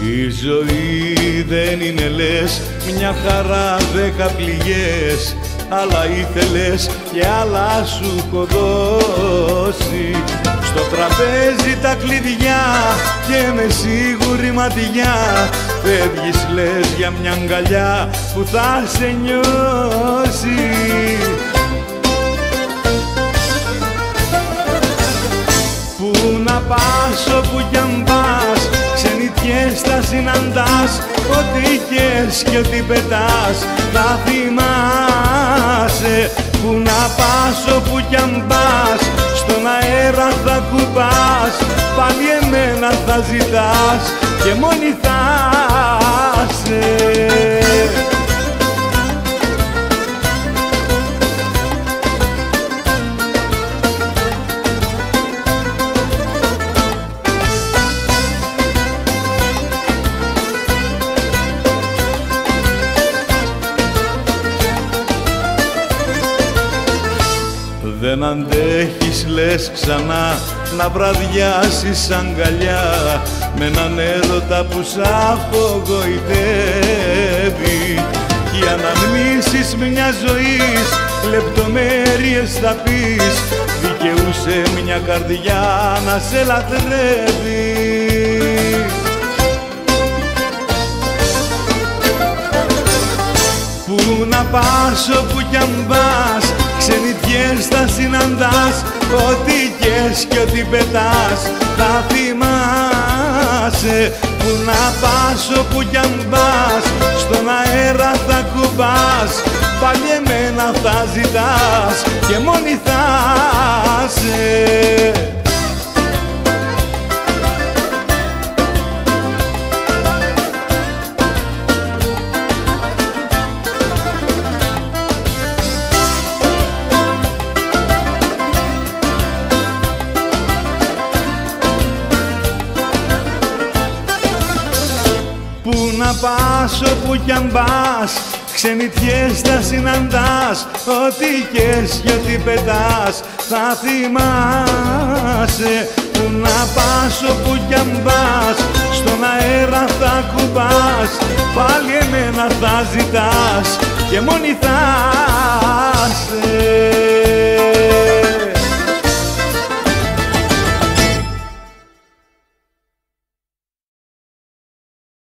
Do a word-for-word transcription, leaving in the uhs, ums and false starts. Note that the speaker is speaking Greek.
Η ζωή δεν είναι λες μια χαρά δέκα πληγές, άλλα ήθελες και άλλα σου έχω δώσει. Στο τραπέζι τα κλειδιά και με σίγουρη ματιά φεύγεις λες για μια αγκαλιά που θα σε νιώσει. Πού να πας όπου κι αν πας, ξενιτιές θα συναντάς, ό,τι κες και ό,τι πετάς θα θυμάσαι. Πού να πας όπου κι αν πας, στον αέρα θα κουπάς, πάλι εμένα θα ζητάς και μόνη θα σε. Δεν αντέχεις λες ξανά να βραδιάσεις αγκαλιά με έναν έρωτα που σ' απογοητεύει. Κι οι αναμνήσεις μια ζωής λεπτομέρειες θα πεις, δικαιούσε μια καρδιά να σε λατρεύει. Πού να πας όπου κι αν πας, ξενιτιές θα συναντάς, ό,τι κες και ό,τι πετάς θα θυμάσαι. Πού να πας όπου κι αν πας, στον αέρα θα κουμπάς, πάλι εμένα θα ζητάς και μόνη θα σε. Πού να πας όπου κι αν πας, ξενιτιές θα συναντάς, ό,τι κες και ό,τι πετάς θα θυμάσαι. Πού να πας όπου κι αν πας, στον αέρα θα κουμπάς, πάλι εμένα θα ζητάς και μόνη θα σε.